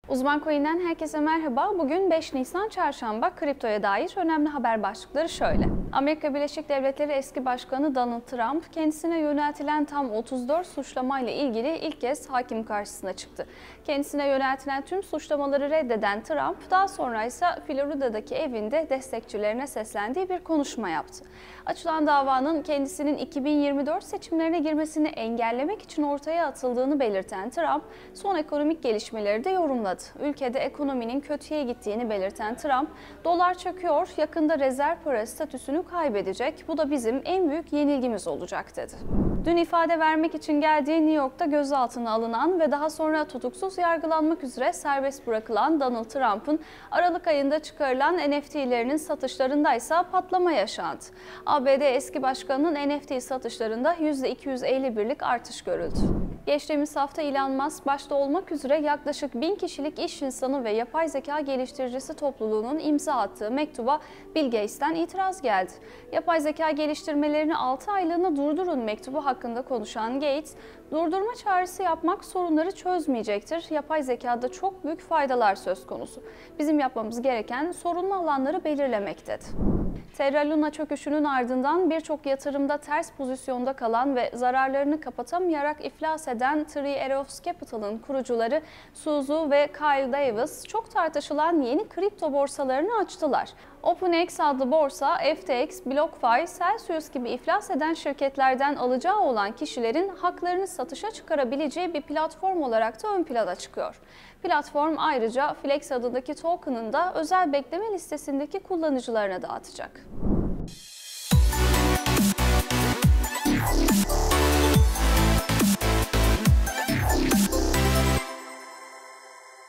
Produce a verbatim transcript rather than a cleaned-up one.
Uzman Coin'den herkese merhaba. Bugün beş Nisan Çarşamba. Kriptoya dair önemli haber başlıkları şöyle. Amerika Birleşik Devletleri eski başkanı Donald Trump, kendisine yöneltilen tam otuz dört suçlamayla ilgili ilk kez hakim karşısına çıktı. Kendisine yöneltilen tüm suçlamaları reddeden Trump, daha sonra ise Florida'daki evinde destekçilerine seslendiği bir konuşma yaptı. Açılan davanın kendisinin iki bin yirmi dört seçimlerine girmesini engellemek için ortaya atıldığını belirten Trump, son ekonomik gelişmeleri de yorumladı. Ülkede ekonominin kötüye gittiğini belirten Trump, dolar çöküyor, yakında rezerv para statüsünü kaybedecek, bu da bizim en büyük yenilgimiz olacak dedi. Dün ifade vermek için geldiği New York'ta gözaltına alınan ve daha sonra tutuksuz yargılanmak üzere serbest bırakılan Donald Trump'ın Aralık ayında çıkarılan N F T'lerinin satışlarında ise patlama yaşandı. A B D eski başkanının N F T satışlarında yüzde iki yüz elli birlik artış görüldü. Geçtiğimiz hafta Elon Musk başta olmak üzere yaklaşık bin kişilik iş insanı ve yapay zeka geliştiricisi topluluğunun imza attığı mektuba Bill Gates'ten itiraz geldi. Yapay zeka geliştirmelerini altı aylığına durdurun mektubu hakkında konuşan Gates, durdurma çağrısı yapmak sorunları çözmeyecektir. Yapay zekada çok büyük faydalar söz konusu. Bizim yapmamız gereken sorunlu alanları belirlemek dedi. Terra Luna çöküşünün ardından birçok yatırımda ters pozisyonda kalan ve zararlarını kapatamayarak iflas eden Three Arrows Capital'ın kurucuları Suzu ve Kyle Davis çok tartışılan yeni kripto borsalarını açtılar. OpenX adlı borsa, F T X, BlockFi, Celsius gibi iflas eden şirketlerden alacağı olan kişilerin haklarını satışa çıkarabileceği bir platform olarak da ön plana çıkıyor. Platform ayrıca Flex adındaki token'ın da özel bekleme listesindeki kullanıcılarına dağıtacak.